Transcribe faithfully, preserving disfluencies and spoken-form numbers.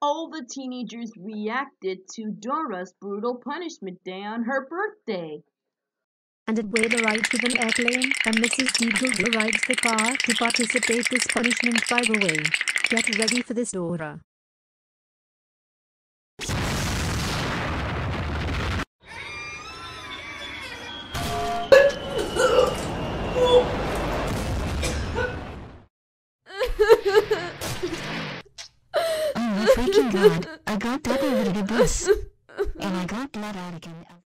All the teenagers reacted to Dora's brutal punishment day on her birthday. And it weighed a ride to the airplane, and Missus Deedle rides the car to participate this punishment by the way. Get ready for this, Dora. Oh my freaking god, I got double with the bus. And I got blood out again.